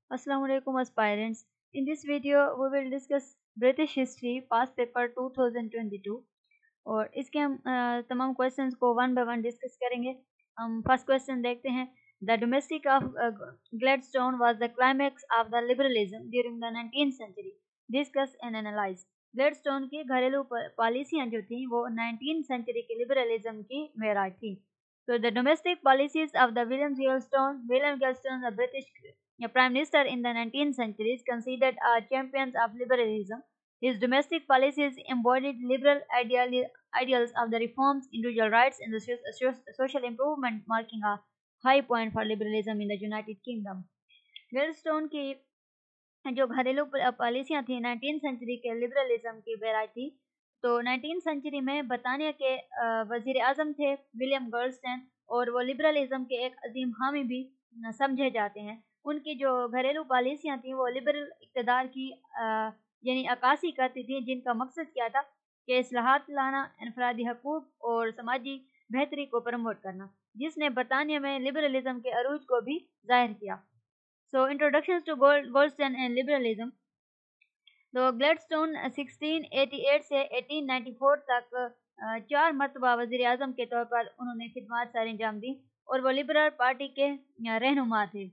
Assalamu alaikum aspirants. In this video, we will discuss British history past paper 2022 और इसके हम तमाम questions को वन बाय वन डिस्कस करेंगे। हम फर्स्ट क्वेश्चन देखते हैं। The domestic of Gladstone was the climax of the liberalism during the 19th century. Discuss and analyse. Gladstone की घरेलू पॉलिसियां जो थी वो 19th सेंचुरी के लिबरलिज्म की मेराज थी। So the domestic policies of the William Gladstone, the British Prime Minister in the 19th century, is considered champions of liberalism. His domestic policies embodied liberal ideals of the reforms, individual rights, and the social improvement, marking a high point for liberalism in the United Kingdom. Gladstone की जो घरेलू पॉलिसियां थी 19th century के liberalism की barrage थी। तो 19th century में बरतानिया के वजीर आजम थे विलियम गर्लस्टोन और वो लिबरलिज्म के एक अजीम हामी भी समझे जाते हैं। उनकी जो घरेलू पॉलिसियां थी वो लिबरल इक़्तिदार की यानी अक्कासी करती थी, जिनका मकसद क्या था कि इस्लाहात लाना, इनफरादी हकूक़ और समाजी बेहतरी को प्रमोट करना, जिसने बरतानिया में लिबरलिज्म के अरूज को भी ज़ाहिर किया। So introductions to Goldstein and liberalism. तो ग्लैडस्टोन 1688 से 1894 तक 4 मरतबा वज़ीर आज़म के तौर पर उन्होंने खिदमत सर अंजाम दी और वो लिबरल पार्टी के रहनुमा थे।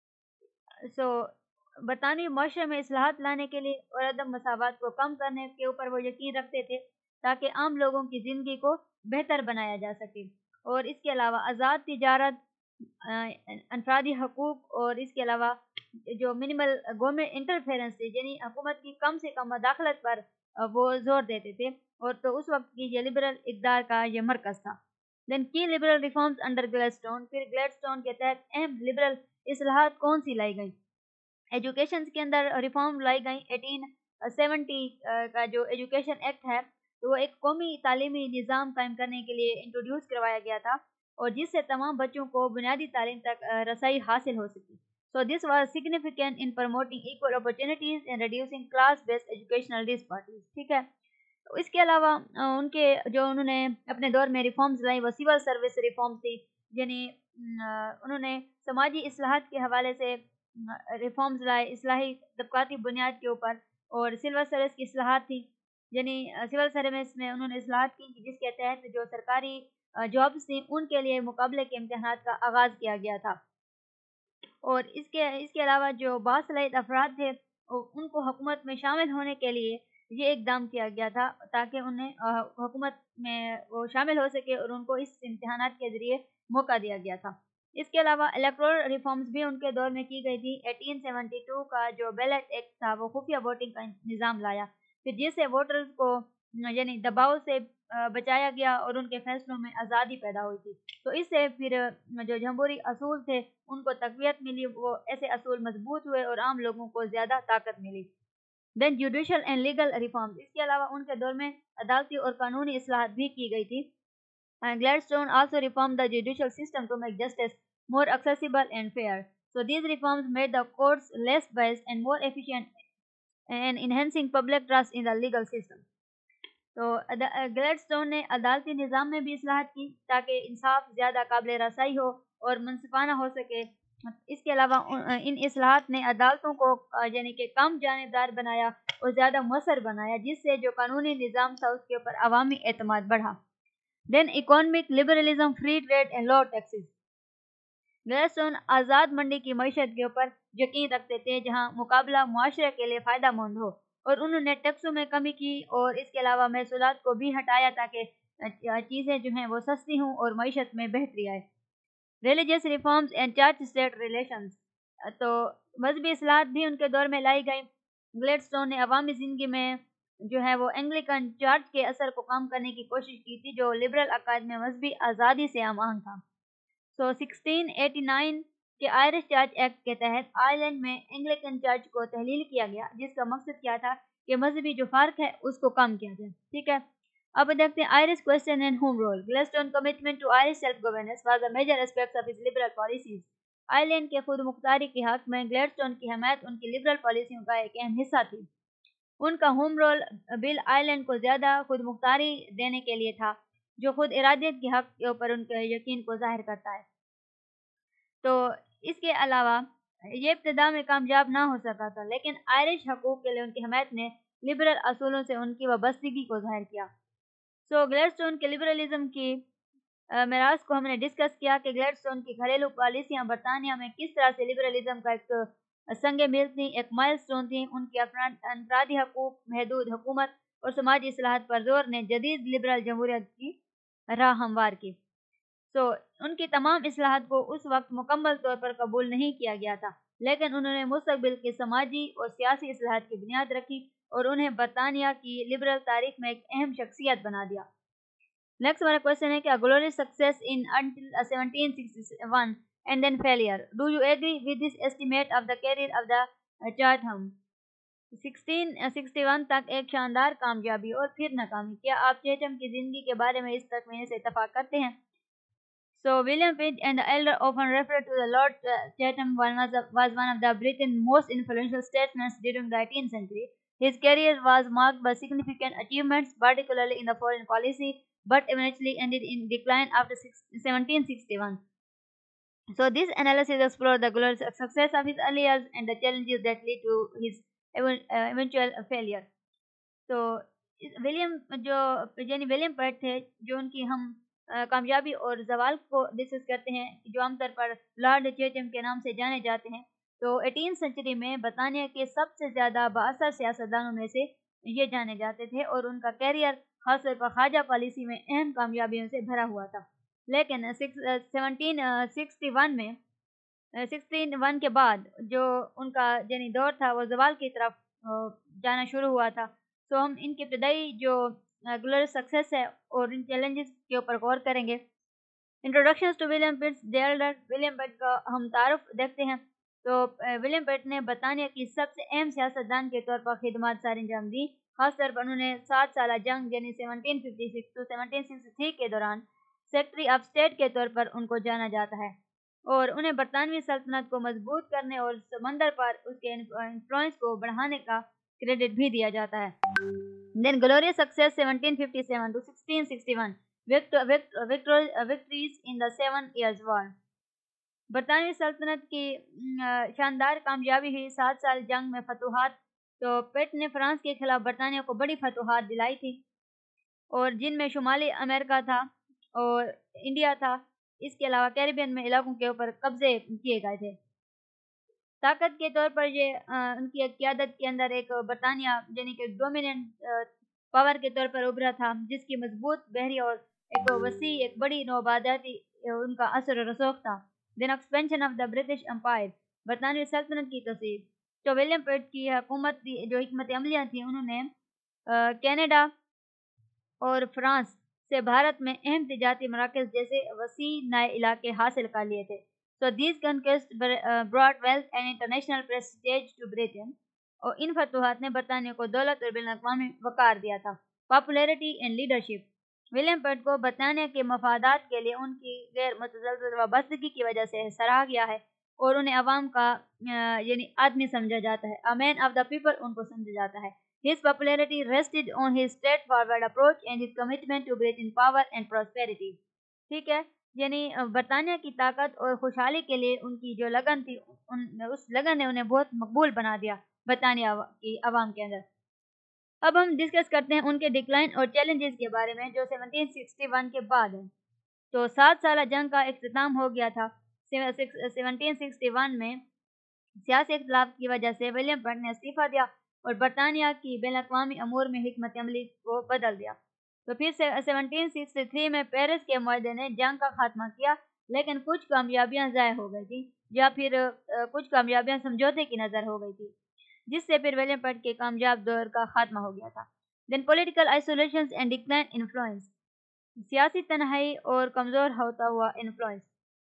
बरतानवी माशरे में इस्लाहात लाने के लिए और अदम मसावत को कम करने के ऊपर वो यकीन रखते थे ताकि आम लोगों की ज़िंदगी को बेहतर बनाया जा सके। और इसके अलावा आज़ाद तिजारत, अनफरादी हकूक़ और इसके अलावा जो मिनिमल गवर्नमेंट इंटरफेरेंस थी, यानी हुकूमत की कम से कम मदाखलत पर वो जोर देते थे। और तो उस वक्त की ये लिबरल इक़्तिदार का ये मरकज़ था। Then key liberal reforms under Gladstone. फिर ग्लैडस्टोन के तहत अहम लिबरल इस्लाहात कौन सी लाई गई? एजुकेशन के अंदर रिफॉर्म लाई गई। 1870 का जो एजुकेशन एक्ट है तो वो एक कौमी तालीमी निज़ाम कायम करने के लिए इंट्रोड्यूस करवाया गया था और जिससे तमाम बच्चों को बुनियादी तालीम तक रसाई हासिल हो सकी। So this was significant in promoting equal opportunities and reducing class based educational disparities. ठीक है। तो इसके अलावा उनके जो उन्होंने अपने दौर में रिफॉर्म्स लाई वो सिविल सर्विस रिफॉर्म थी, यानी उन्होंने समाजी इस्लाहात के हवाले से रिफॉर्म्स लाए इस्लाही तबकाती बुनियाद के ऊपर। और सिविल सर्विस की इस्लाहात थी, यानी सिविल सर्विस में उन्होंने इस्लाहात की जिसके तहत जो सरकारी जॉब्स थी उनके लिए मुकाबले के इम्तिहानात का आगाज़ किया गया था। और इसके अलावा जो बासलाहियत अफराद थे उनको हुकूमत में शामिल होने के लिए ये इक़दाम किया गया था ताकि उन्हें हुकूमत में वो शामिल हो सके और उनको इस इम्तिहानात के ज़रिए मौका दिया गया था। इसके अलावा इलेक्टोरल रिफॉर्म्स भी उनके दौर में की गई थी। 1872 का जो बैलेट एक्ट था वो खुफिया वोटिंग का निज़ाम लाया, फिर जिससे वोटर्स को यानी दबाव से बचाया गया और उनके फैसलों में आज़ादी पैदा हुई थी। तो इससे फिर जो जमहूरी असूल थे उनको तक़वियत मिली, वो ऐसे असूल मजबूत हुए और आम लोगों को ज़्यादा ताकत मिली। Then judicial and legal reforms. इसके अलावा उनके दौर में अदालती और कानूनी इस्लाहात भी की गई थी। Gladstone also reformed the judicial system to make justice more accessible and fair. So these reforms made the courts less biased and more efficient and enhancing public trust in the legal system. तो Gladstone ने अदालती निज़ाम में भी इस्लाहात की ताकि इंसाफ ज़्यादा काबिल रसाई हो और मुनसिफाना हो सके। इसके अलावा इन इस्लाहात ने अदालतों को यानी कि कम जानिबदार बनाया और ज़्यादा मौसर बनाया, जिससे जो कानूनी निज़ाम था उसके ऊपर अवामी एतमाद बढ़ा। Then economic liberalism, free trade and low taxes. Gladstone आज़ाद मंडी की मईशत के ऊपर यकीन रखते थे जहां मुकाबला मुआशरे के लिए फ़ायदा मंद हो, और उन्होंने टैक्सों में कमी की और इसके अलावा महसूलात को भी हटाया ताकि चीज़ें जो हैं वो सस्ती हों और मईशत में बेहतरी आए। Religious reforms and church state relations. तो मजहबी इस्लाहात भी उनके दौर में लाई गई। ग्लैडस्टोन ने अवामी ज़िंदगी में जो है वो एंग्लिकन चर्च के असर को कम करने की कोशिश की थी, जो लिबरल अकायद में मजहबी आज़ादी से आमांग था। 1689 के आयरिश चर्च एक्ट के तहत आयरलैंड में एंग्लिकन चर्च को तहलील किया गया, जिसका मकसद क्या था कि मजहबी जो फ़र्क है उसको कम किया जाए। ठीक है। अब देखते हैं Irish question and home rule. Gladstone commitment to Irish self governance was a major aspect of his liberal policies. Ireland के खुद मुख्तारी के हक में ग्लैडस्टोन की हमायत उनकी लिबरल पॉलिसियों का एक अहम हिस्सा थी। उनका होम रोल बिल आयरलैंड को ज़्यादा खुद मुख्तारी देने के लिए था, जो खुद इरादियत के हक के ऊपर उनके यकीन को जाहिर करता है। तो इसके अलावा یہ ابتدا میں کامیاب نہ ہو سکا تھا، لیکن آئرش حقوق کے لیے ان کی حمایت نے لبرل اصولوں سے ان کی وابستگی کو ظاہر کیا۔ گلیڈسٹون کے لبرلزم کی میراث کو ہم نے ڈسکس کیا کہ گلیڈسٹون کی گھریلو پالیسیاں برطانیہ میں کس طرح سے لبرلزم کا ایک سنگ میل تھیں، ایک مائل سٹون تھیں۔ ان کی انفرادی حقوق، محدود حکومت اور سماجی اصلاحات پر زور نے جدید لبرل جمہوریت کی راہ ہموار کی۔ ان کی تمام اصلاحات کو اس وقت مکمل طور پر قبول نہیں کیا گیا تھا، لیکن انہوں نے مستقبل کی سماجی اور سیاسی اصلاحات کی بنیاد رکھی اور انہیں برطانیہ کی لبرل تاریخ میں ایک اہم شخصیت بنا دیا۔ نیکسٹ ہمارا کوشچن ہے کہ glorious success in until 1761 and then failure. Do you agree with this estimate of the career of the Chatham? 1661 تک ایک شاندار کامیابی اور پھر ناکامی۔ کیا آپ چیٹم کی زندگی کے بارے میں اس تخمینے سے اتفاق کرتے ہیں؟ William Pitt and the elder often referred to the Lord Chatham was one of the Britain's most influential statesmen during the 18th century. His career was marked by significant achievements, particularly in the foreign policy, but eventually ended in decline after 1761. This analysis explores the glorious success of his early years and the challenges that led to his eventual failure. William Pitt تھے جو ان کی ہم کامیابی اور زوال کو discuss کرتے ہیں، جو عام طور پر لارڈ چیٹم کے نام سے جانے جاتے ہیں۔ 18 سنچری میں برطانیہ کے سب سے زیادہ بااثر سیاستدانوں میں سے یہ جانے جاتے تھے اور ان کا کیریئر خاص طور پر خارجہ پالیسی میں اہم کامیابیوں سے بھرا ہوا تھا۔ لیکن 1661 کے بعد جو ان کا دور تھا وہ زوال کی طرف جانا شروع ہوا تھا۔ ہم ان کے ابتدائی جو glorious سکسیس ہے اور ان چیلنجز کے اوپر غور کریں گے۔ Introduction to William Pitt the elder. William Pitt کا ہم تعارف دیکھتے ہیں۔ ولیم پٹ نے برطانیہ کی سب سے اہم سیاستدان کے طور پر خدمات سار انجام دی۔ خاص طور پر انہوں نے 7 سالہ جنگ 1756 to 1763 کے دوران سیکرٹری آف اسٹیٹ کے طور پر ان کو جانا جاتا ہے، اور انہیں برطانوی سلطنت کو مضبوط کرنے اور سمندر پر اس کے انفلوئنس کو بڑھانے کا کریڈٹ بھی دیا جاتا ہے۔ Then glorious success 1757 to 1661 victories in the 7 Years' War. برطانوی سلطنت کی شاندار کامیابی ہوئی 7 سال جنگ میں فتوحات۔ پٹ نے فرانس کے خلاف برطانیہ کو بڑی فتوحات دلائی تھی، اور جن میں شمالی امریکہ تھا اور انڈیا تھا، اس کے علاوہ کیریبین میں علاقوں کے اوپر قبضے کیے گئے تھے۔ طاقت کے طور پر یہ ان کی قیادت کے اندر ایک برطانیہ کہ ڈومیننٹ پاور کے طور پر ابھرا تھا، جس کی مضبوط بحری اور ایک وسیع ایک بڑی نوآبادیاتی ان کا اثر و رسوخ تھا۔ Then expansion of the British empire, برطانوی سلطنت کی توسیع۔ ولیم پٹ کی حکومت جو حکمت عملیاں تھیں، انہوں نے کینیڈا اور فرانس سے بھارت میں اہم تجارتی مراکز جیسے وسیع نئے علاقے حاصل کر لیے تھے۔ These conquests brought wealth and international prestige to Britain. اور ان فتوحات نے برطانیہ کو دولت اور بین الاقوامی وقار دیا تھا۔ Popularity and leadership, William Pitt کو برطانیہ کے مفادات کے لیے ان کی غیر متزلزل وابستگی کی وجہ سے سراہا گیا ہے، اور انہیں عوام کا آدمی سمجھا جاتا ہے، a man of the people ان کو سمجھا جاتا ہے۔ His popularity rested on his straightforward approach and his commitment to Britain power and prosperity. ٹھیک ہے، برطانیہ کی طاقت اور خوشحالی کے لیے ان کی جو لگن تھی، اس لگن نے انہیں بہت مقبول بنا دیا برطانیہ کی عوام کے اندر۔ اب ہم ڈسکس کرتے ہیں ان کے ڈکلائن اور چیلنجز کے بارے میں جو 1761 کے بعد ہے۔ 7 سالہ جنگ کا اختتام ہو گیا تھا۔ 1761 میں سیاسی اختلاف کی وجہ سے ولیم پٹ نے استعفیٰ دیا اور برطانیہ کی بین الاقوامی امور میں حکمت عملی کو بدل دیا۔ پھر 1763 میں پیرس کے معاہدے نے جنگ کا خاتمہ کیا، لیکن کچھ کامیابیاں ضائع ہو گئی تھیں، یا پھر کچھ کامیابیاں سمجھوتے کی نظر ہو گئی تھی، جس سے پھر ولیم پٹ کے کامیاب دور کا خاتمہ ہو گیا تھا۔ Then political isolation and decline influence, سیاسی تنہائی اور کمزور ہوتا ہوا انفلوئنس۔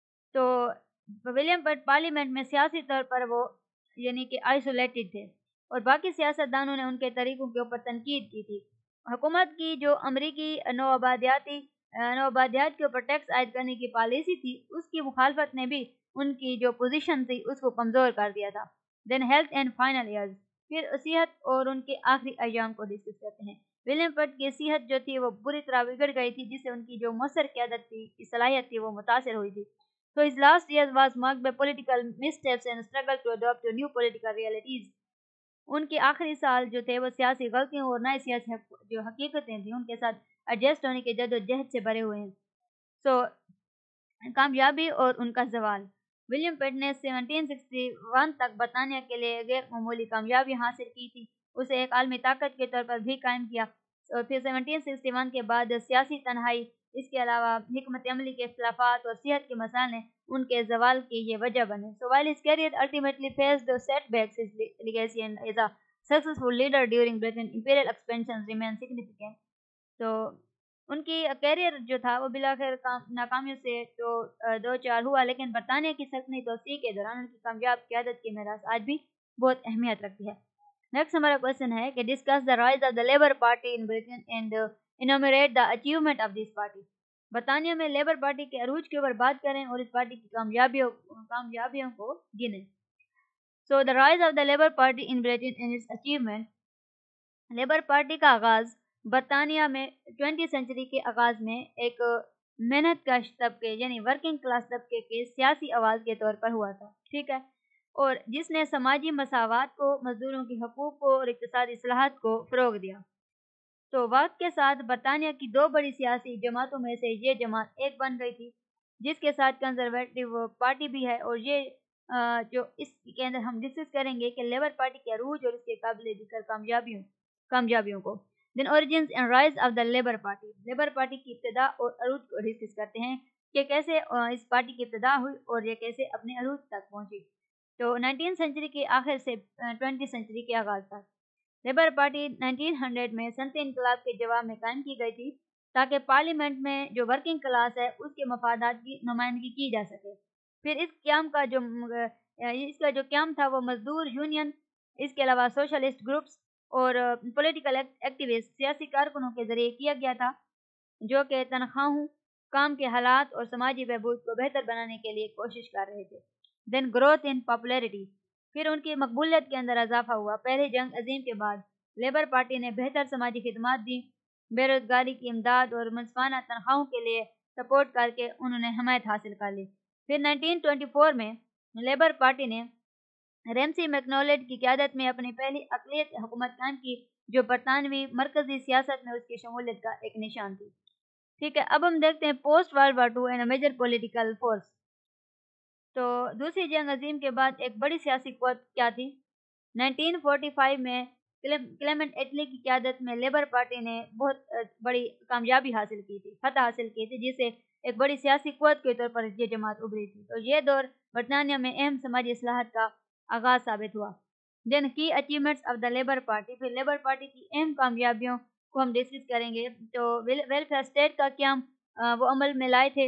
ولیم پٹ پارلیمنٹ میں سیاسی طور پر وہ آئسولیٹڈ تھے، اور باقی سیاستدانوں نے ان کے طریقوں کے اوپر تنقید کی تھی۔ حکومت کی جو امریکی نوآبادیات کے اوپر ٹیکس عائد کرنے کی پالیسی تھی، اس کی مخالفت نے بھی ان کی جو پوزیشن تھی اس کو کمزور کر دیا تھا۔ Then health and final years, پھر صحت اور ان کے آخری ایام کو ڈسکس کرتے ہیں۔ ولیم پٹ کی صحت جو تھی وہ بری طرح بگڑ گئی تھی، جس سے ان کی جو مؤثر قیادت کی صلاحیت تھی وہ متاثر ہوئی تھی۔ So his last years was marked by political missteps and struggle to adopt to new political realities. उनके आखिरी साल जो थे वो सियासी गलतियों और नए सियासी जो हकीकतें थी उनके साथ एडजस्ट होने के जद्दोजहद से भरे हुए हैं. सो कामयाबी और उनका जवाल. विलियम पेट ने 1761 तक बरतानिया के लिए गैर मामूली कामयाबी हासिल की थी. उसे एक आलमी ताकत के तौर पर भी कायम किया और फिर 1761 के बाद सियासी तन्हाई, इसके अलावा हिकमत अमली के इख्तिलाफात और सेहत के मसाइल ने उनके जवाल की ये वजह बने. सो while his career ultimately faced the setbacks, his legacy and as a successful leader during Britain imperial expansions remain significant. तो उनकी कैरियर जो था वो बिलाखिर नाकामियों से तो दो चार हुआ, लेकिन बरतानिया की सल्तनत तोसी के दौरान उनकी कामयाब क़यादत की मीरास आज भी बहुत अहमियत रखती है. नेक्स्ट हमारा क्वेश्चन है कि discuss the rise of the Labour Party in Britain and enumerate the achievement of this party. बरतानिया में लेबर पार्टी के अरूज के ऊपर बात करें और इस पार्टी की कामयाबियों को गिनें. So the rise of the Labour Party in Britain and its achievement. Labour Party का आगाज़ बरतानिया में 20वीं सेंचुरी के आगाज़ में एक मेहनत कश तबके यानी वर्किंग क्लास तबके के सियासी आवाज़ के तौर पर हुआ था. ठीक है, और जिसने समाजी मसावात को, मजदूरों की हकूक़ को और इक़्तिसादी इस्लाहात को फ़रोग़ दिया. तो वक्त के साथ बरतानिया की दो बड़ी सियासी जमातों में से ये जमात एक बन गई थी, जिसके साथ कंजर्वेटिव पार्टी भी है. और ये जो इसके अंदर हम डिस्कस करेंगे कि लेबर पार्टी के अरूज और इसके काबिल ज़िक्र कामयाबियों को. Then origins and rise of the Labour Party. Labour Party की इब्तिदा और अरूज को डिस्कस करते हैं कि कैसे इस पार्टी की इब्तिदा हुई और ये कैसे अपने अरूज तक पहुंची. तो 19वीं सेंचुरी के आखिर से 20वीं सेंचुरी के आगाज़ तक लेबर पार्टी 1900 में सनती इनकलाब के जवाब में कायम की गई थी, ताकि पार्लियामेंट में जो वर्किंग क्लास है उसके मफादात की नुमाइंदगी की जा सके. फिर इसका जो क़याम था वो मजदूर यूनियन, इसके अलावा सोशलिस्ट ग्रुप्स और पॉलिटिकल एक्टिविस्ट, सियासी कारकुनों के ज़रिए किया गया था, जो कि तनख्वाहों, काम के हालात और समाजी बहबूद को बेहतर बनाने के लिए कोशिश कर रहे थे. Then growth in popularity. फिर उनकी मकबूलियत के अंदर इजाफा हुआ. पहली जंग अजीम के बाद लेबर पार्टी ने बेहतर समाजी खिदमात दी, बेरोजगारी की इमदाद और मुनसिफाना तनख्वाहों के लिए सपोर्ट करके उन्होंने हमायत हासिल कर ली. फिर 1924 में लेबर पार्टी ने रेमसी मैकनोलेट की क़यादत में अपनी पहली अक़लियत हुकूमत कायम की, जो बरतानवी मरकज़ी सियासत में उसकी शमूलियत का एक निशान थी. ठीक है, अब हम देखते हैं post world war II and a major political force. तो दूसरी जंग अजीम के बाद एक बड़ी सियासी क़ुव्वत क्या थी? 1945 में क्लेमेंट एटली की क़यादत में लेबर पार्टी ने बहुत बड़ी कामयाबी हासिल की थी, फतह हासिल की थी, जिससे एक बड़ी सियासी क़ुव्वत के तौर पर ये जमात उभरी थी. तो ये दौर बरतानिया में अहम समाजी इस्लाहात का आगाज़ साबित हुआ. Then key achievements of the Labour Party. फिर लेबर पार्टी की अहम कामयाबियों को हम डिस्कस करेंगे. तो वेलफेयर स्टेट का क़याम वो अमल में लाए थे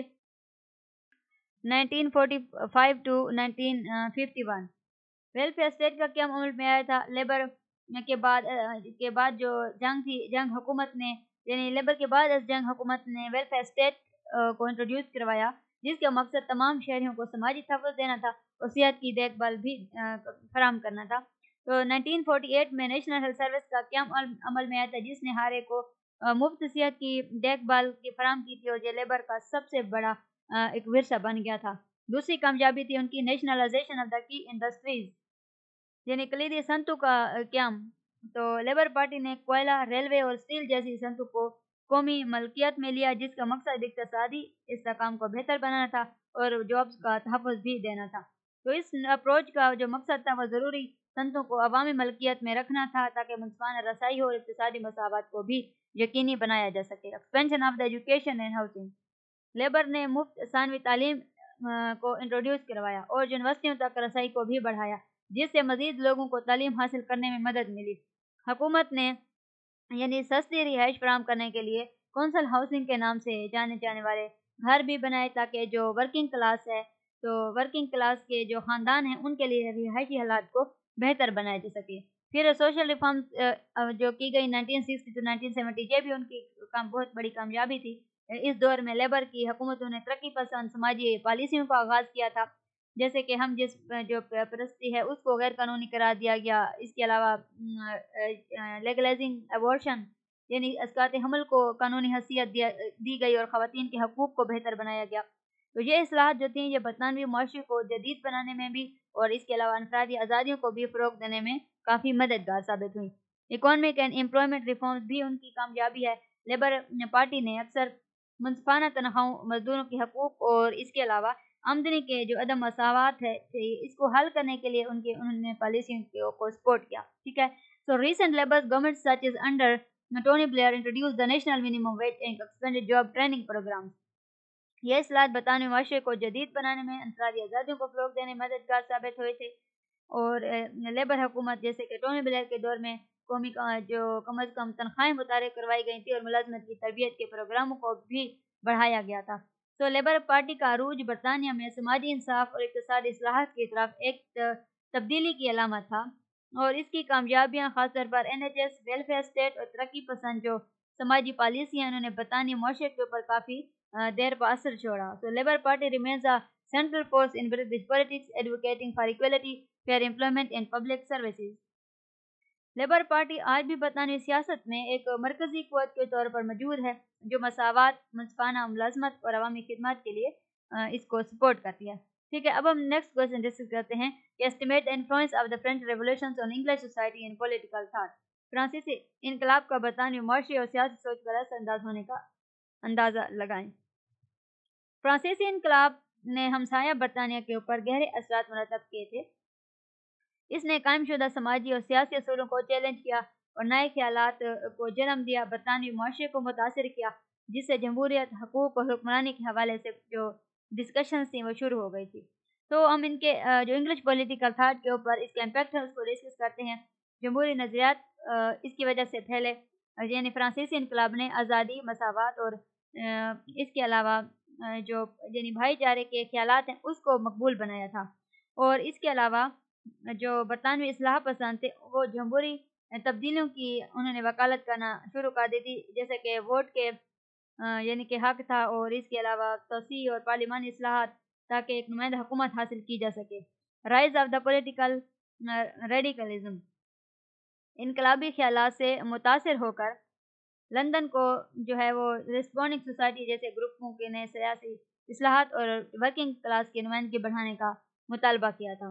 1945 टू 1951. वेलफेयर स्टेट का क़याम अमल में आया था. लेबर के बाद जो जंग थी, जंग हुकूमत ने यानी लेबर के बाद इस जंग हुकूमत ने वेलफेयर स्टेट को इंट्रोड्यूस करवाया, जिसका मकसद तमाम शहरियों को समाजी तहफ़्फ़ुज़ देना था और सेहत की देखभाल भी फराहम करना था. तो 1948 में नेशनल हेल्थ सर्विस का क़याम अमल में आया था, जिसने हर एक को मुफ्त सेहत की देखभाल की फराहम की थी और ये लेबर का सबसे बड़ा एक विरसा बन गया था. दूसरी कामयाबी थी उनकी nationalisation of the key industries यानी कलीदी सनतों का क़याम. तो लेबर पार्टी ने कोयला, रेलवे और स्टील जैसी सनतों को कौमी मलकियत में लिया, जिसका मकसद इक़्तिसादी इस्तेहकाम को बेहतर बनाना था और जॉब्स का तहफ़्फ़ुज़ भी देना था. तो इस अप्रोच का जो मकसद था वो ज़रूरी सनतों को अवामी मलकियत में रखना था, ताकि मुनसिफाना रसाई हो और इक़्तिसादी मसावत को भी यकीनी बनाया जा सके. Expansion of the education and housing. Labour ने मुफ्त सानवी तालीम को इंट्रोड्यूस करवाया और यूनिवर्सिटियों तक रसाई को भी बढ़ाया, जिससे मज़ीद लोगों को तालीम हासिल करने में मदद मिली. हुकूमत ने यानी सस्ती रिहाइश फराहम करने के लिए कौंसल हाउसिंग के नाम से जाने जाने वाले घर भी बनाए, ताकि जो वर्किंग क्लास है, तो वर्किंग क्लास के जो ख़ानदान हैं उनके लिए रिहायशी हालात को बेहतर बनाया जा सके. फिर सोशल रिफॉर्म्स जो की गई 1960 टू 1970, ये भी उनकी बहुत बड़ी कामयाबी थी. इस दौर में लेबर की हुकूमतों ने तरक्की पसंद समाजी पॉलिसियों का आगाज़ किया था, जैसे कि हम जो परस्ती है उसको गैर कानूनी करार दिया गया. इसके अलावा लेगलाइजिंग अबॉर्शन यानी अस्कात हमल को कानूनी हैसियत दी गई और ख़वातीन के हकूक़ को बेहतर बनाया गया. تو یہ اصلاحات جو تھیں یہ برطانوی معاشرے کو جدید بنانے میں بھی اور اس کے علاوہ انفرادی آزادیوں کو بھی فروغ دینے میں کافی مددگار ثابت ہوئی۔ اکانومک اینڈ امپلائمنٹ ریفارمز بھی ان کی کامیابی ہے۔ لیبر پارٹی نے اکثر منصفانہ تنخواہوں، مزدوروں کے حقوق اور اس کے علاوہ آمدنی کے جو عدم مساوات ہے اس کو حل کرنے کے لیے انہوں نے پالیسیوں کو سپورٹ کیا، ٹھیک ہے۔ So recent Labour government such as under Tony Blair introduce the national minimum wage and expanded job training programme. یہ اصلاحات برطانوی معاشرے کو جدید بنانے میں، انفرادی آزادیوں کو فروغ دینے میں مددگار ثابت ہوئے تھے، اور لیبر حکومت جیسے کہ ٹونی بلیئر کے دور میں قومی جو کم از کم تنخواہیں متعارف کروائی گئی تھی اور ملازمت کی تربیت کے پروگراموں کو بھی بڑھایا گیا تھا۔ تو لیبر پارٹی کا عروج برطانیہ میں سماجی انصاف اور اقتصادی اصلاحات کی طرف ایک تبدیلی کی علامت تھا، اور اس کی کامیابیاں خاص طور پر NHS، ویلفیئر اسٹیٹ اور ترقی پسند جو سماجی پالیسیاں انہوں نے برطانوی معاشرے کے اوپر کافی دیر پر اثر چھوڑا۔ So Labour Party remains a central force in British politics, advocating for equality, fair employment and public services. Labour Party آج بھی برطانوی سیاست میں ایک مرکزی قوت کے طور پر موجود ہے جو مساوات، منصفانہ ملازمت اور عوامی خدمات کے لیے اس کو سپورٹ کرتی ہے، ٹھیک ہے۔ اب ہم نیکسٹ کویسچن ڈسکس کرتے ہیں کہ estimate the influence of the French revolutions on English society and political thought. فرانسیسی انقلاب کا برطانوی معاشی اور سیاسی سوچ پر اثر انداز ہونے کا اندازہ لگائیں۔ فرانسیسی انقلاب نے ہمسایہ برطانیہ کے اوپر گہرے اثرات مرتب کیے تھے۔ اس نے قائم شدہ سماجی اور سیاسی اصولوں کو چیلنج کیا اور نئے خیالات کو جنم دیا، برطانوی معاشرے کو متاثر کیا، جس سے جمہوریت، حقوق اور حکمرانی کے حوالے سے جو ڈسکشنز تھیں وہ شروع ہو گئی تھی۔ تو ہم ان کے جو انگلش پولیٹیکل تھاٹ کے اوپر اس کے امپیکٹ ہے اس کو ڈسکس کرتے ہیں۔ جمہوری نظریات اس کی وجہ سے پھیلے، یعنی فرانسیسی انقلاب نے آزادی، مساوات اور اس کے علاوہ جو یعنی بھائی چارے کے خیالات ہیں اس کو مقبول بنایا تھا، اور اس کے علاوہ جو برطانوی اصلاح پسند تھے وہ جمہوری تبدیلیوں کی انہوں نے وکالت کرنا شروع کر دی تھی، جیسے کہ ووٹ کے یعنی کہ حق تھا، اور اس کے علاوہ توسیع اور پارلیمانی اصلاحات تاکہ ایک نمائندہ حکومت حاصل کی جا سکے۔ Rise of the political radicalism, انقلابی خیالات سے متاثر ہو کر لندن کو جو ہے وہ ریسپونڈنگ سوسائٹی جیسے گروپوں کے نئے سیاسی اصلاحات اور ورکنگ کلاس کی نمائندگی بڑھانے کا مطالبہ کیا تھا۔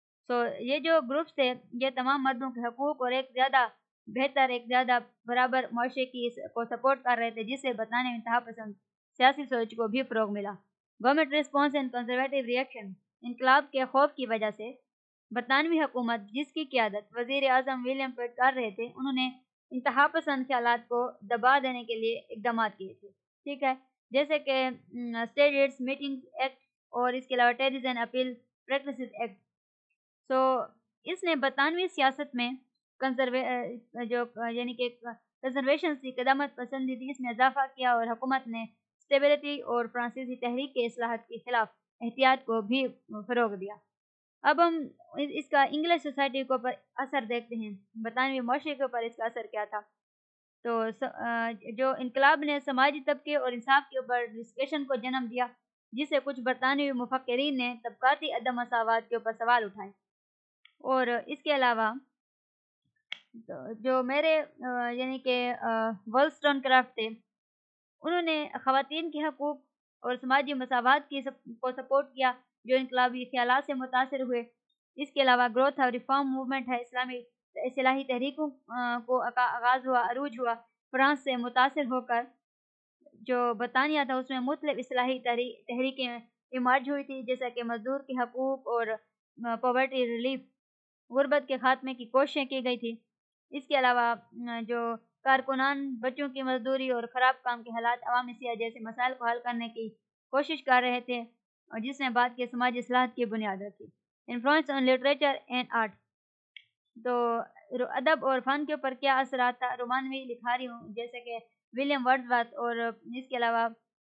یہ جو گروپس تھے یہ تمام مردوں کے حقوق اور ایک زیادہ بہتر، ایک زیادہ برابر معاشرے کی کو سپورٹ کر رہے تھے، جس سے برطانوی انتہا پسند سیاسی سوچ کو بھی فروغ ملا۔ Government response and conservative reaction, انقلاب کے خوف کی وجہ سے برطانوی حکومت جس کی قیادت وزیر اعظم ولیم پیٹ کر رہے تھے، انہوں نے انتہا پسند خیالات کو دبا دینے کے لیے اقدامات کیے تھے، ٹھیک ہے، جیسے کہ اسٹیٹ ریٹس میٹنگ ایکٹ اور اس کے علاوہ ٹیررزم اپیل پریکٹسز ایکٹ۔ اس نے برطانوی سیاست میں یعنی کہ کنزرویشن کی قدامت پسندی تھی، اس میں اضافہ کیا، اور حکومت نے اسٹیبلٹی اور فرانسیسی تحریک کے اصلاحات کے خلاف احتیاط کو بھی فروغ دیا۔ اب ہم اس کا انگلش سوسائٹی کے اوپر اثر دیکھتے ہیں، برطانوی معاشرے کے اوپر اس کا اثر کیا تھا۔ تو جو انقلاب نے سماجی طبقے اور انصاف کے اوپر ڈسکشن کو جنم دیا، جس سے کچھ برطانوی مفکرین نے طبقاتی عدم مساوات کے اوپر سوال اٹھائے، اور اس کے علاوہ جو میرے یعنی کہ ولسٹون کرافٹ تھے، انہوں نے خواتین کے حقوق اور سماجی مساوات کو سپورٹ کیا جو انقلابی خیالات سے متاثر ہوئے۔ اس کے علاوہ گروتھ اور ریفارم موومنٹ ہے، اسلامی اصلاحی تحریکوں کو آغاز ہوا، عروج ہوا۔ فرانس سے متاثر ہو کر جو برطانیہ تھا اس میں مختلف اصلاحی تحریکیں ایمرج ہوئی تھی، جیسا کہ مزدور کے حقوق اور پاورٹی ریلیف، غربت کے خاتمے کی کوششیں کی گئی تھی۔ اس کے علاوہ جو کارکنان بچوں کی مزدوری اور خراب کام کے حالات، عوامی سیاحت جیسے مسائل کو حل کرنے کی کوشش کر رہے تھے، اور جس نے بعد کے سماجی اصلاحات کی بنیاد رکھی۔ Influence on literature and art, تو ادب اور فن کے اوپر کیا اثرات تھا؟ رومانوی لکھاریوں جیسے کہ ولیم ورڈزورتھ، اور اس کے علاوہ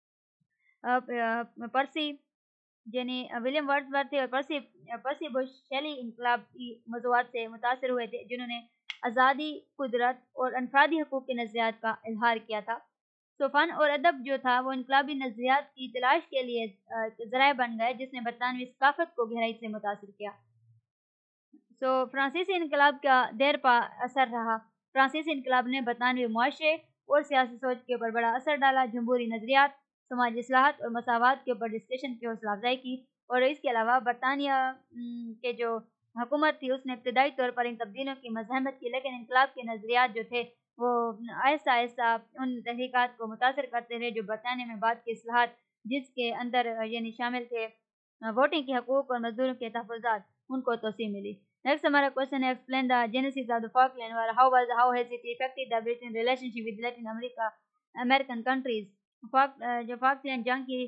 پرسی یعنی ولیم ورڈزورتھ اور پرسی بش شیلی انقلابی موضوعات سے متاثر ہوئے تھے، جنہوں نے آزادی، قدرت اور انفرادی حقوق کے نظریات کا اظہار کیا تھا۔ فن اور ادب جو تھا وہ انقلابی نظریات کی تلاش کے لیے ذرائع بن گئے، جس نے برطانوی ثقافت کو گہرائی سے متاثر کیا۔ فرانسیسی انقلاب کا دیر پا اثر رہا۔ فرانسیسی انقلاب نے برطانوی معاشرے اور سیاسی سوچ کے اوپر بڑا اثر ڈالا۔ جمہوری نظریات، سماجی اصلاحات اور مساوات کے اوپر ڈسکشن کی حوصلہ افزائی کی، اور اس کے علاوہ برطانیہ کے جو حکومت تھی اس نے ابتدائی طور پر ان تبدیلیوں کی مزاحمت کی، لیکن انقلاب کے نظریات جو تھے وہ آہستہ آہستہ ان تحریکات کو متاثر کرتے رہے جو برطانیہ میں بعد کی اصلاحات جس کے اندر یعنی شامل تھے ووٹنگ کے حقوق اور مزدوروں کے تحفظات، ان کو توسیع ملی۔ نیکسٹ ہمارا کوشچن ہے explain the genesis of the Falkland war how has it affected the Britain relationship with Latin America American countries. جو فاکلینڈ جنگ کی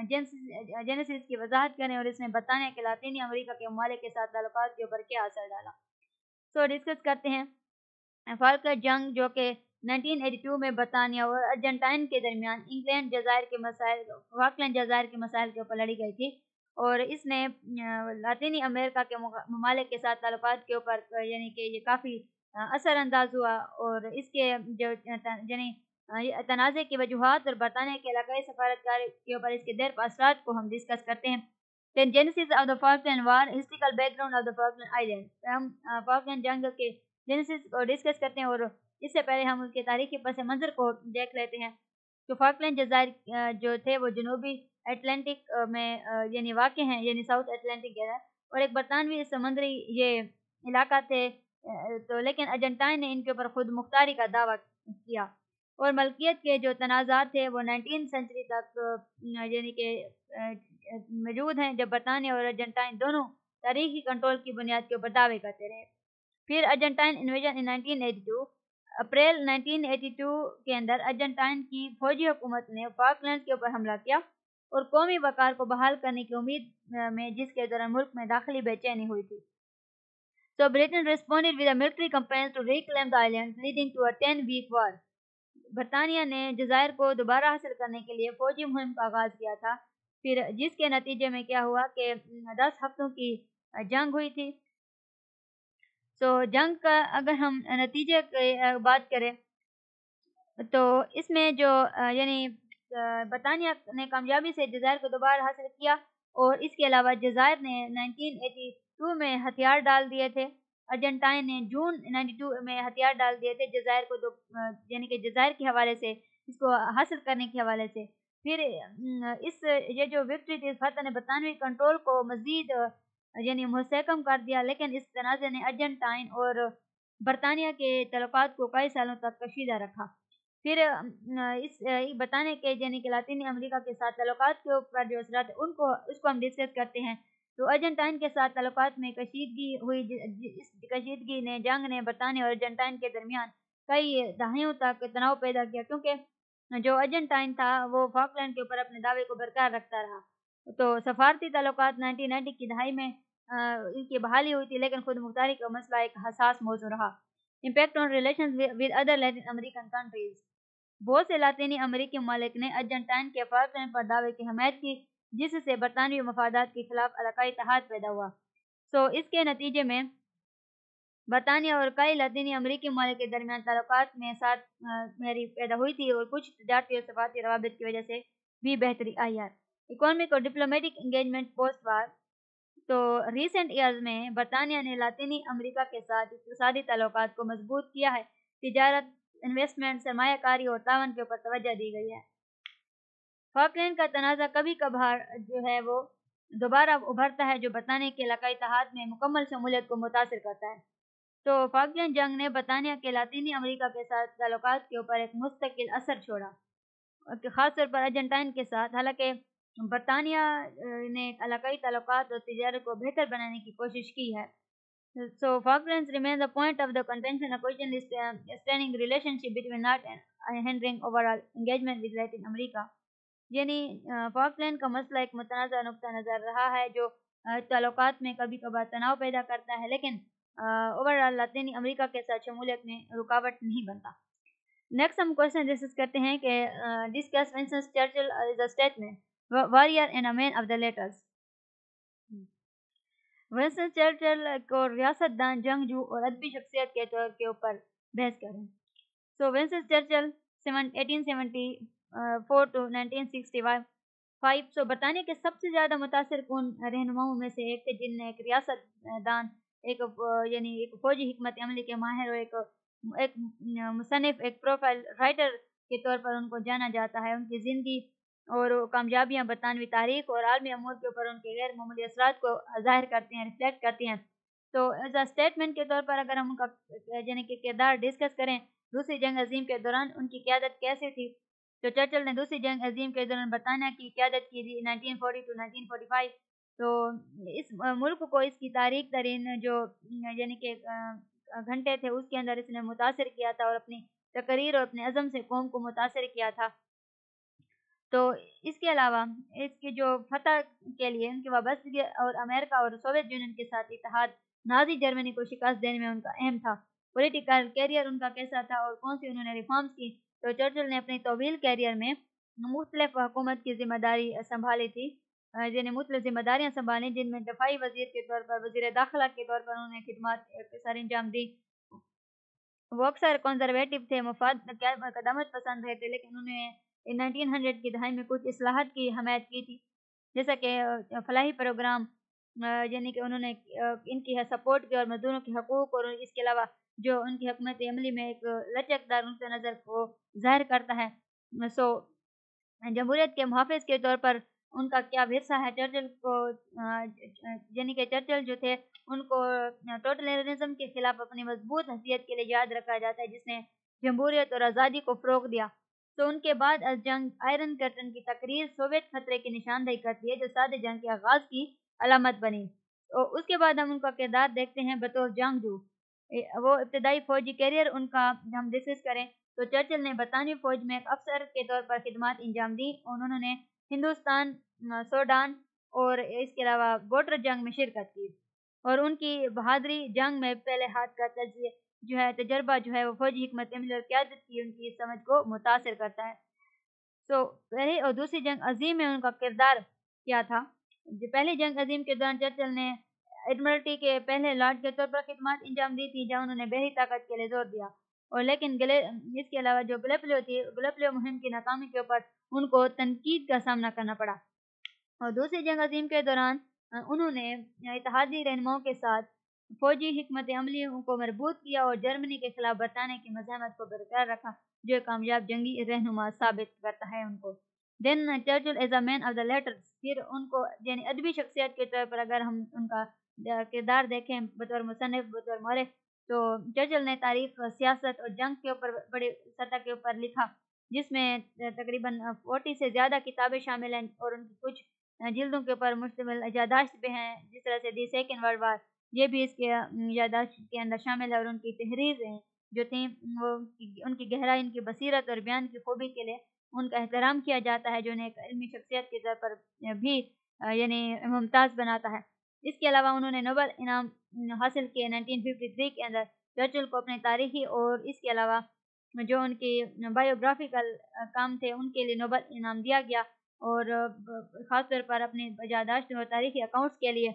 جینیسس کی وضاحت کریں اور اس نے برطانیہ کے لاطینی امریکہ کے ممالک کے ساتھ تعلقات کے اوپر کیا اثر ڈالا۔ سو ڈسکس کرتے ہیں فالکلینڈ جنگ جو کہ 1982 میں برطانیہ اور ارجنٹائن کے درمیان انگلینڈ جزائر کے مسائل فالکلینڈ جزائر کے مسائل کے اوپر لڑی گئی تھی، اور اس نے لاطینی امریکہ کے ممالک کے ساتھ تعلقات کے اوپر یعنی کہ یہ کافی اثر انداز ہوا، اور اس کے جو یعنی تنازع کی وجوہات اور برطانیہ کے علاقائی سفارتکار کے اوپر اس کے دیر پا اثرات کو ہم ڈسکس کرتے ہیں۔ Then Genesis of the Falkland War, historical background of the Falkland Islands۔ ہم فالکلینڈ جنگ کے جینیسس کو ڈسکس کرتے ہیں، اور اس سے پہلے ہم اس کے تاریخی پس منظر کو دیکھ لیتے ہیں۔ تو فالکلینڈ جزائر جو تھے وہ جنوبی اٹلانٹک میں یعنی واقع ہیں، یعنی ساؤتھ اٹلانٹک ہے، اور ایک برطانوی سمندری یہ علاقہ تھے، تو لیکن ارجنٹائن نے ان کے اوپر خود مختاری کا دعویٰ کیا، اور ملکیت کے جو تنازعات تھے وہ 19 سنچری تک یعنی کہ موجود ہیں، جب برطانیہ اور ارجنٹائن دونوں تاریخی کنٹرول کی بنیاد کے اوپر دعوے کرتے رہے۔ پھر ارجنٹائن انویژن ان 1982، اپریل 1982 کے اندر ارجنٹائن کی فوجی حکومت نے فالکلینڈ کے اوپر حملہ کیا، اور قومی وقار کو بحال کرنے کی امید میں جس کے دوران ملک میں داخلی بے چینی ہوئی تھی۔ So Britain responded with a military campaign to reclaim the islands, leading to a 10-week war۔ برطانیہ نے جزائر کو دوبارہ حاصل کرنے کے لیے فوجی مہم کا آغاز کیا تھا، پھر جس کے نتیجے میں کیا ہوا کہ 10 ہفتوں کی جنگ ہوئی تھی۔ تو جنگ کا اگر ہم نتیجے کی بات کریں تو اس میں جو یعنی برطانیہ نے کامیابی سے جزائر کو دوبارہ حاصل کیا، اور اس کے علاوہ جزائر نے 1982 میں ہتھیار ڈال دیے تھے، ارجنٹائن نے جون 92 میں ہتھیار ڈال دیے تھے جزائر کو یعنی کہ جزائر کے حوالے سے اس کو حاصل کرنے کے حوالے سے۔ پھر یہ جو وکٹری تھی فتح نے برطانوی کنٹرول کو مزید یعنی مستحکم کر دیا، لیکن اس تنازع نے ارجنٹائن اور برطانیہ کے تعلقات کو کئی سالوں تک کشیدہ رکھا۔ پھر اس برطانیہ کے یعنی کہ لاطینی امریکہ کے ساتھ تعلقات کے اوپر جو اثرات اس کو ہم ڈسکس کرتے ہیں۔ تو ارجنٹائن کے ساتھ تعلقات میں کشیدگی ہوئی، اس کشیدگی نے جنگ نے برطانیہ اور ارجنٹائن کے درمیان کئی دہائیوں تک تناؤ پیدا کیا، کیونکہ جو ارجنٹائن تھا وہ فالکلینڈ کے اوپر اپنے دعوے کو برقرار رکھتا رہا۔ تو سفارتی تعلقات 1990 کی دہائی میں ان کی بحالی ہوئی تھی، لیکن خود مختاری کا مسئلہ ایک حساس موضوع رہا۔ Impact on relations with other Latin American countries. بہت سے لاطینی امریکی ممالک نے ارجنٹائن کے فالکلینڈ پر دعوے کی حمایت کی، جس سے برطانوی مفادات کے خلاف علاقائی اتحاد پیدا ہوا۔ اس کے نتیجے میں برطانیہ اور کئی لاطینی امریکی ممالک کے درمیان تعلقات میں ساتھ مہری پیدا ہوئی تھی، اور کچھ تجارتی اور سفارتی روابط کی وجہ سے بھی بہتری آئی ہے۔ اکانومک اور ڈپلومیٹک انگیجمنٹ پوسٹ وار۔ تو ریسنٹ ایئرز میں برطانیہ نے لاطینی امریکہ کے ساتھ اقتصادی تعلقات کو مضبوط کیا ہے، تجارت، انویسٹمنٹ، سرمایہ کاری اور تعاون کے اوپر توجہ دی گئی ہے۔ فالکلینڈ کا تنازع کبھی کبھار جو ہے وہ دوبارہ ابھرتا ہے، جو برطانیہ کے علاقائی اتحاد میں مکمل شمولیت کو متاثر کرتا ہے۔ تو فالکلینڈ جنگ نے برطانیہ کے لاطینی امریکہ کے ساتھ تعلقات کے اوپر ایک مستقل اثر چھوڑا، خاص طور پر ارجنٹائن کے ساتھ۔ حالانکہ برطانیہ نے علاقائی تعلقات اور تجارت کو بہتر بنانے کی کوشش کی ہے۔ So Falklands remain the point of the contention, occasionally straining relationship between not hindering overall engagement with Latin America۔ یعنی فالکلینڈ کا مسئلہ ایک متنازع نقطہ نظر رہا ہے جو تعلقات میں کبھی کبھار تناؤ پیدا کرتا ہے، لیکن اوورآل لاطینی امریکہ کے ساتھ شمولیت میں رکاوٹ نہیں بنتا۔ نیکسٹ ہم کوشچن ڈسکس کرتے ہیں کہ discuss Winston Churchill as a statesman warrior and a man of the letters۔ Winston Churchill کو ریاست دان، جنگجو اور ادبی شخصیت کے طور کے اوپر بحث کریں۔ Winston Churchill 1874 to 1965۔ برطانیہ کے سب سے زیادہ متاثر کن رہنماؤں میں سے ایک تھے، جن نے ایک ریاست دان، ایک فوجی حکمت عملی کے ماہر اور ایک مصنف، ایک پروفائل رائٹر کے طور پر ان کو جانا جاتا ہے۔ ان کی زندگی اور وہ کامیابیاں برطانوی تاریخ اور عالمی امور کے اوپر ان کے غیر معمولی اثرات کو ظاہر کرتے ہیں، ریفلیکٹ کرتی ہیں۔ تو ایز اے اسٹیٹمنٹ کے طور پر اگر ہم ان کا یعنی کہ کردار ڈسکس کریں دوسری جنگ عظیم کے دوران ان کی قیادت کیسے تھی، تو چرچل نے دوسری جنگ عظیم کے دوران برطانیہ کی قیادت کی تھی 1940 ٹو 1945۔ تو اس ملک کو اس کی تاریخ ترین جو یعنی کہ گھنٹے تھے اس کے اندر اس نے متاثر کیا تھا اور اپنی تقریر اور اپنے عزم سے قوم کو متاثر کیا تھا۔ تو اس کے علاوہ اس کی جو فتح کے لیے ان کی وابستگی اور امریکہ اور سوویت یونین کے ساتھ اتحاد نازی جرمنی کو شکست دینے میں ان کا اہم تھا۔ پولیٹیکل کیریئر ان کا کیسا تھا اور کون سی انہوں نے ریفارمز کی، تو چرچل نے اپنی طویل کیریئر میں مختلف حکومت کی ذمہ داری سنبھالی تھی، یعنی مختلف ذمہ داریاں سنبھالیں جن میں دفاعی وزیر کے طور پر، وزیر داخلہ کے طور پر انہوں نے خدمات سر انجام دی۔ وہ اکثر کنزرویٹو تھے، مفاد قدامت پسند رہے تھے، لیکن انہوں نے 1900 کی دہائی میں کچھ اصلاحات کی حمایت کی تھی، جیسا کہ فلاحی پروگرام، یعنی کہ انہوں نے ان کی سپورٹ کی اور مزدوروں کے حقوق، اور اس کے علاوہ جو ان کی حکمت عملی میں ایک لچکدار نقطہ نظر کو ظاہر کرتا ہے۔ سو جمہوریت کے محافظ کے طور پر ان کا کیا ورثہ ہے، چرچل کو یعنی کہ چرچل جو تھے ان کو ٹوٹلرزم کے خلاف اپنی مضبوط حیثیت کے لیے یاد رکھا جاتا ہے، جس نے جمہوریت اور آزادی کو فروغ دیا۔ تو ان کے بعد از جنگ آئرن کرٹن کی تقریر سوویت خطرے کی نشاندہی کرتی ہے جو سادہ جنگ کے آغاز کی علامت بنی۔ اور اس کے بعد ہم ان کا کردار دیکھتے ہیں بطور جنگجو۔ وہ ابتدائی فوجی کیریئر ان کا ہم ڈسکس کریں تو چرچل نے برطانوی فوج میں ایک افسر کے طور پر خدمات انجام دی اور انہوں نے ہندوستان، سوڈان اور اس کے علاوہ بوٹر جنگ میں شرکت کی، اور ان کی بہادری جنگ میں پہلے ہاتھ کا تجربہ جو ہے وہ فوجی حکمت عملی اور قیادت کی ان کی سمجھ کو متاثر کرتا ہے۔ سو پہلی اور دوسری جنگ عظیم میں ان کا کردار کیا تھا۔ جو پہلی جنگ عظیم کے دوران چرچل نے ایڈمرلٹی کے پہلے لارڈ کے طور پر خدمات انجام دی تھی، جہاں انہوں نے بحری طاقت کے لیے زور دیا، اور لیکن اس کے علاوہ جو گلیپلیو مہم کی ناکامی کے اوپر ان کو تنقید کا سامنا کرنا پڑا۔ اور دوسری جنگ عظیم کے دوران انہوں نے اتحادی رہنماؤں کے ساتھ فوجی حکمت عملی کو مربوط کیا اور جرمنی کے خلاف برطانیہ کی مزاحمت کو برقرار رکھا، جو ایک کامیاب جنگی رہنما ثابت کرتا ہے ان کو۔ Then Churchill as a man of the letters, پھر ان کو یعنی ادبی شخصیت کے طور پر اگر ہم ان کا کردار دیکھیں بطور مصنف، بطور مورخ، تو چرچل نے تاریخ، سیاست اور جنگ کے اوپر بڑی سطح کے اوپر لکھا، جس میں تقریباً 40 سے زیادہ کتابیں شامل ہیں، اور ان کی کچھ جلدوں کے اوپر مشتمل یادداشت بھی ہیں، جس طرح سے دی سیکنڈ ورلڈ وار، یہ بھی اس کے یادداشت کے اندر شامل ہے، اور ان کی تحریریں جو تھیں وہ ان کی گہرائی، ان کی بصیرت اور بیان کی خوبی کے لیے ان کا احترام کیا جاتا ہے، جو انہیں ایک علمی شخصیت کے طور پر بھی یعنی ممتاز بناتا ہے۔ اس کے علاوہ انہوں نے نوبل انعام حاصل کیے 1953 کے اندر۔ چرچل کو اپنے تاریخی اور اس کے علاوہ جو ان کی بایوگرافیکل کام تھے ان کے لیے نوبل انعام دیا گیا، اور خاص طور پر اپنی یادداشت اور تاریخی اکاؤنٹس کے لیے۔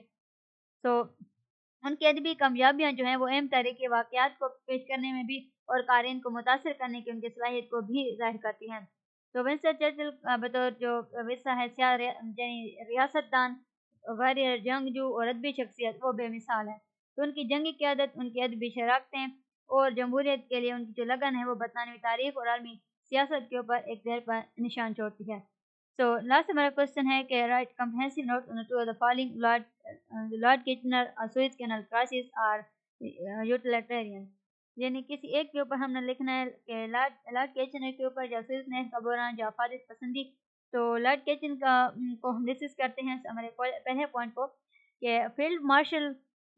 تو ان کی ادبی کامیابیاں جو ہیں وہ اہم تاریخی واقعات کو پیش کرنے میں بھی اور قارئین کو متاثر کرنے کی ان کی صلاحیت کو بھی ظاہر کرتی ہیں۔ تو ونسٹن چرچل بطور جو ورثہ ہے یعنی ریاست دان، واریر، جنگجو اور ادبی شخصیت، وہ بے مثال ہے۔ تو ان کی جنگی قیادت، ان کی ادبی شراکتیں اور جمہوریت کے لیے ان کی جو لگن ہے وہ برطانوی تاریخ اور عالمی سیاست کے اوپر ایک دیر پر نشان چھوڑتی ہے۔ So last ہمارا کوشچن ہے کہ write comprehensive note on the two of the following Lord Kitchener اور Suez Canal crisis are utilitarian، یعنی کسی ایک کے اوپر ہم نے لکھنا ہے کہ لارڈ کیچنر کے اوپر یا سوئز نہر کا بحران یا افادیت پسندی۔ تو لارڈ کیچن کو ہم ڈسکس کرتے ہیں ہمارے پہلے پوائنٹ کو، کہ field marshal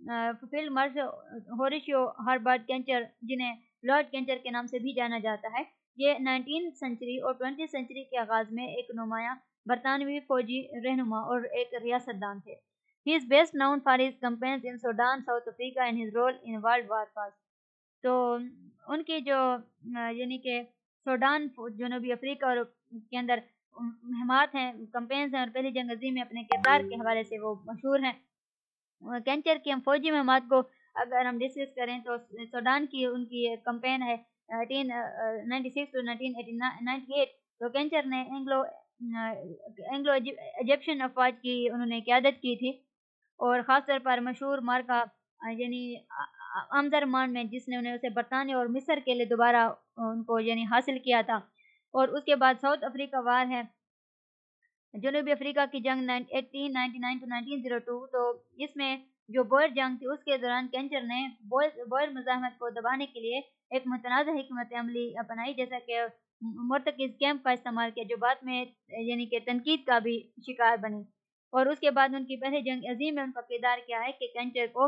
Horatio Herbert Kitchener, جنہیں لارڈ کینچر کے نام سے بھی جانا جاتا ہے، یہ 19 سنچری اور 20 سنچری کے آغاز میں ایک نمایاں برطانوی فوجی رہنما اور ایک ریاست دان تھے۔ He is best known for his campaigns in Sudan, South Africa and his role in World War I۔ تو ان کی جو یعنی کہ سوڈان، جنوبی افریقہ اور کے اندر مہمات ہیں، کمپینز ہیں، اور پہلی جنگ عظیم میں اپنے کردار کے حوالے سے وہ مشہور ہیں۔ کینچر کی ہم فوجی مہمات کو اگر ہم ڈسکس کریں تو سوڈان کی ان کی کمپین ہے 1896 to 1998۔ تو کینچر نے اینگلو ایجپشن افواج کی انہوں نے قیادت کی تھی، اور خاص طور پر مشہور مارکا یعنی امدرمان میں، جس نے انہیں اسے برطانیہ اور مصر کے لیے دوبارہ ان کو یعنی حاصل کیا تھا۔ اور اس کے بعد ساؤتھ افریقہ وار ہے جنوبی افریقہ کی جنگ 1899 to 1902، تو اس میں جو بوئر جنگ تھی اس کے دوران کینچر نے بوئر مزاحمت کو دبانے کے لیے ایک متنازع حکمت عملی اپنائی، جیسا کہ مرتکز کیمپ کا استعمال کیا، جو بعد میں یعنی کہ تنقید کا بھی شکار بنی۔ اور اس کے بعد ان کی پہلی جنگ عظیم میں ان کا کردار کیا ہے کہ کینچر کو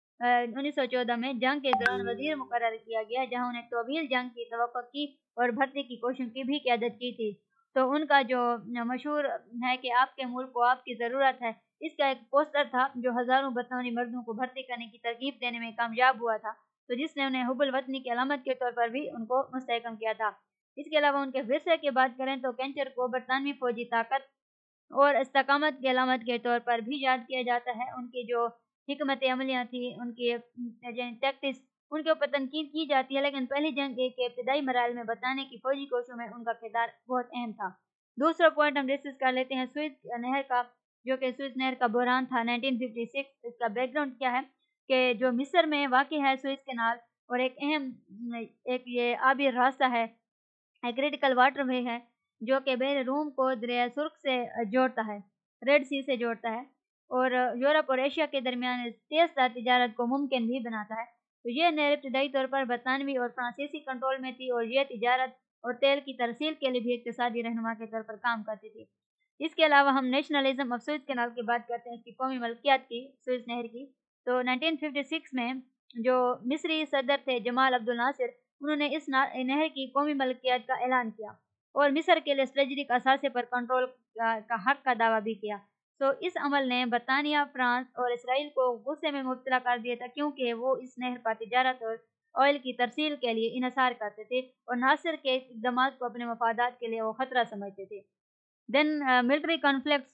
1914 میں جنگ کے دوران وزیر مقرر کیا گیا، جہاں انہیں طویل جنگ کی توقع کی اور بھرتی کی کوششوں کی بھی قیادت کی تھی۔ تو ان کا جو مشہور ہے کہ آپ کے ملک کو آپ کی ضرورت ہے، اس کا ایک پوسٹر تھا جو ہزاروں برطانوی مردوں کو بھرتی کرنے کی ترغیب دینے میں کامیاب ہوا تھا، تو جس نے انہیں حب الوطنی کی علامت کے طور پر بھی ان کو مستحکم کیا تھا۔ اس کے علاوہ ان کے ورثے کی بات کریں تو کینچر کو برطانوی فوجی طاقت اور استقامت کی علامت کے طور پر بھی یاد کیا جاتا ہے۔ ان کی جو حکمت عملیاں تھی، ان کی ٹیکٹکس، ان کے اوپر تنقید کی جاتی ہے، لیکن پہلی جنگ کے ابتدائی مراحل میں بتانے کی فوجی کوششوں میں ان کا کردار بہت اہم تھا۔ دوسرا پوائنٹ ہم ڈسکس کر لیتے ہیں سوئز نہر کا، جو کہ سوئز نہر کا بحران تھا 1956۔ اس کا بیک گراؤنڈ کیا ہے کہ جو مصر میں واقع ہے سوئز کینال، اور ایک اہم یہ آبی راستہ ہے، ایک کریٹیکل واٹر وے ہے جو کہ بحر روم کو دریائے سرخ سے جوڑتا ہے، ریڈ سی سے جوڑتا ہے، اور یورپ اور ایشیا کے درمیان تیز تر تجارت کو ممکن بھی بناتا ہے۔ تو یہ نہر ابتدائی طور پر برطانوی اور فرانسیسی کنٹرول میں تھی، اور یہ تجارت اور تیل کی ترسیل کے لیے بھی اقتصادی رہنما کے طور پر کام کرتی تھی۔ اس کے علاوہ ہم نیشنلزم آف سوئز کینال کی بات کرتے ہیں، اس کی قومی ملکیت کی، سوئز نہر کی۔ تو 1956 میں جو مصری صدر تھے جمال عبد الناصر، انہوں نے اس نہر کی قومی ملکیت کا اعلان کیا اور مصر کے لیے اسٹریٹجک اثاثے پر کنٹرول کا حق کا دعویٰ بھی کیا۔ تو اس عمل نے برطانیہ، فرانس اور اسرائیل کو غصے میں مبتلا کر دیا تھا، کیونکہ وہ اس نہر پر تجارت اور آئل کی ترسیل کے لیے انحصار کرتے تھے، اور ناصر کے اقدامات کو اپنے مفادات کے لیے وہ خطرہ سمجھتے تھے۔ دین ملٹری کانفلکٹس،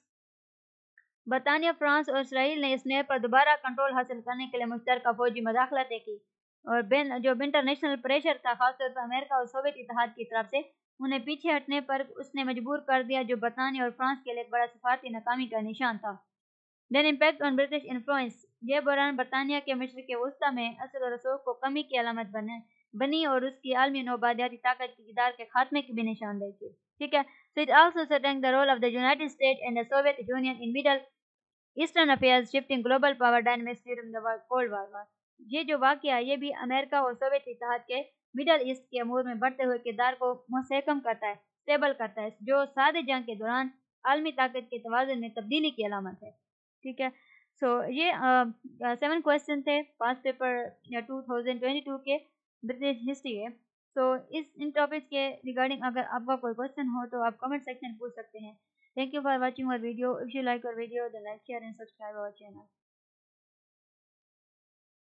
برطانیہ، فرانس اور اسرائیل نے اس نہر پر دوبارہ کنٹرول حاصل کرنے کے لیے مشترکہ فوجی مداخلتیں کی، اور جو انٹرنیشنل پریشر تھا، خاص طور پر امریکہ اور سوویت اتحاد کی طرف سے، انہیں پیچھے ہٹنے پر اس نے مجبور کر دیا، جو برطانیہ اور فرانس کے لیے ایک بڑا سفارتی ناکامی کا نشان تھا۔ Then impact on British influence, یہ بحران برطانیہ کے مشرق وسطیٰ میں اثر و رسوخ کو کمی کی علامت بنی اور اس کی عالمی نوآبادیاتی طاقت کی اقدار کے خاتمے کی بھی نشاندہی کی۔ ٹھیک ہے، so it also strengthened the role of the United States and the Soviet Union in Middle Eastern affairs, shifting global power dynamics during the Cold War۔ یہ جو واقعہ ہے یہ بھی امریکہ اور سوویت اتحاد کے مڈل ایسٹ کے امور میں بڑھتے ہوئے کردار کو مستحکم کرتا ہے، اسٹیبل کرتا ہے، جو سادہ جنگ کے دوران عالمی طاقت کے توازن میں تبدیلی کی علامت ہے۔ ٹھیک ہے، سو یہ 7 کویسچن تھے پاس پیپر 2022 کے برٹش ہسٹری کے۔ سو ان ٹاپکس کے ریگارڈنگ اگر آپ کا کوئی کویسچن ہو تو آپ کمنٹ سیکشن پوچھ سکتے ہیں۔ Thank you for watching our video. If you like our video, then like, share and subscribe our channel.